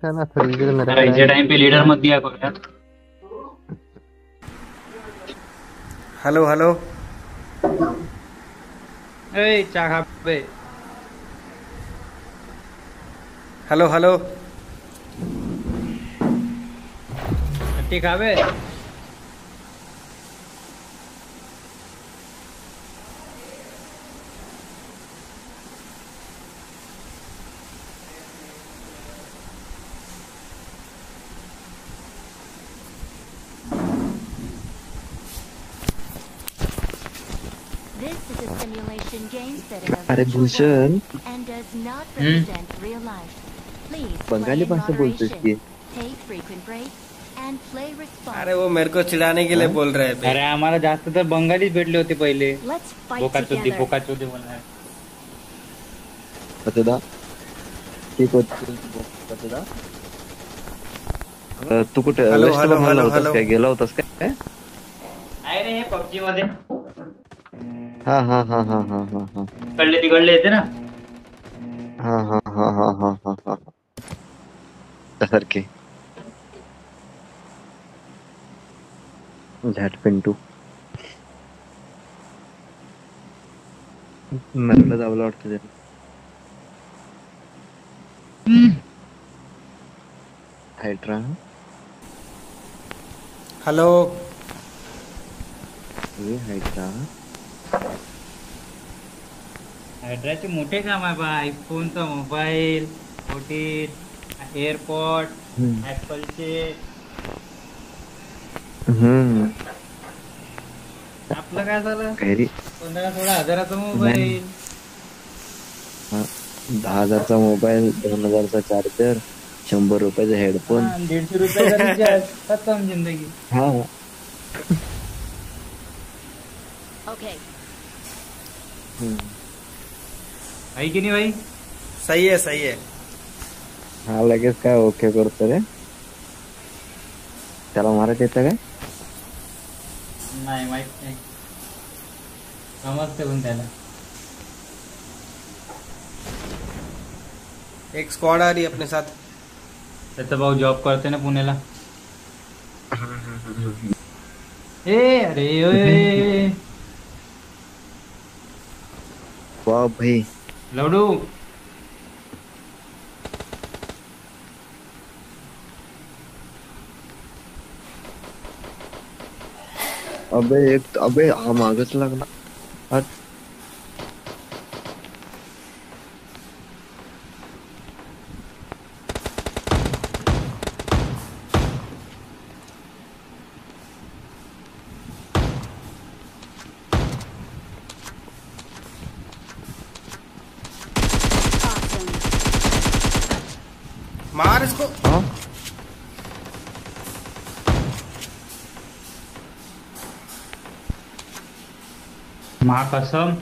चला थोड़ी देर मेरे अरे पे इसे आएगी। टाइम पे लीडर मत दिया करो यार। Hello hello. ए चा खा बे। Hello hello. खट्टी खा बे। This is a simulation game set in a अरे virtual Bhushan world and does not represent real life. Please play Bengali in भाषा बोलते moderation, इसकी। take frequent breaks, and play अरे responsibly. वो मेरे को चिढ़ाने के लिए हाँ? बोल रहे अरे थे। आम्हाला जास्त तर बंगालीच भेटले होते पहिले। Let's fight बोकाचोदी together. बोकाचोदी बोलणार। बचदा ठीक होती बचदा। तू कुठे हॅलो वेस्ट हॅलो बंगालला हॅलो होतास हॅलो. काय गेला होतास काय? आहे रे हे पबजी मध्ये हाँ हाँ हाँ हाँ हाँ हाँ हाँ कळले तिकडले येते ना। हाँ हाँ हाँ हाँ हाँ हाँ हाँ सारखे झॅट पिंटू मला जावलं वाटतं त्याला. Hydra hello. हे हायड्रा हायड्राचे मोठे काम आहे बा। आयफोनचा मोबाईल, मोठी एअरपॉड, ऍपलचे। हम्म आपलं काय झालं? काय रे 15-16 हजाराचा नाही मोबाईल। 10,000चा मोबाईल 2,000चा चार्जर 100 रुपयाचा हा हेडफोन 150 रुपयाचा रिचार्ज खतम जिंदगी। हा Okay, हम्म. आहे की नाही भाई? सही है सही है. हा लगेच काय ओके करतो रे त्याला मारत येतं काय नाही माहित नाही, समजते पण त्याला। एक स्क्वाड आ रही है अपने साथ. त्याचा भाऊ जॉब करते ना पुण्याला। ए अरे ओए वाह भाई लवडू अबे हा मागच लागला हट. awesome. मार इसको. हा माँ कसम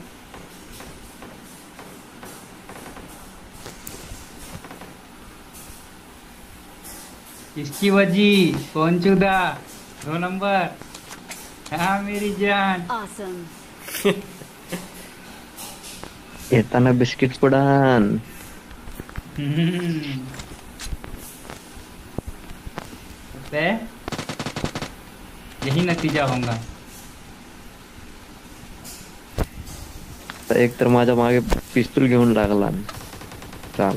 इसकी वजी कौन चुदा 2 नंबर। हाँ मेरी जान। Awesome. येताना बिस्किट पुडान होते यही नतीजा होगा। एक तर माझ्या मागे पिस्तूल घेऊन लागला चाल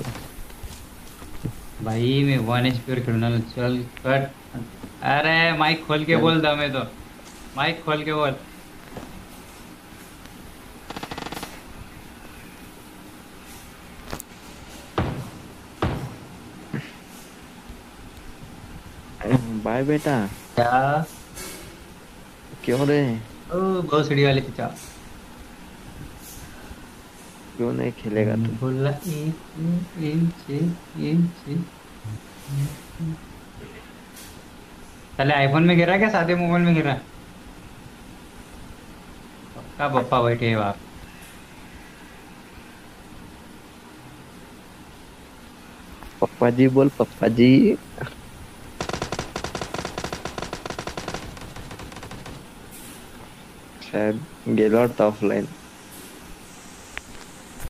भाई मैं 1 HP और खेलना चल कट। अरे माइक खोल के बोल दमे तो, माइक खोल के बोल। बाय बेटा क्या? क्यों रे ओ बहुत सीढ़ी वाले चाचा। क्यों नहीं खेलेगा तू बोला इंच पहले आईफोन में गिरा क्या सादे मोबाइल में गिरा? पक्का पप्पा बैठे हैं बाप। पप्पा जी बोल पप्पा जी शायद गेला वाटतं ऑफलाईन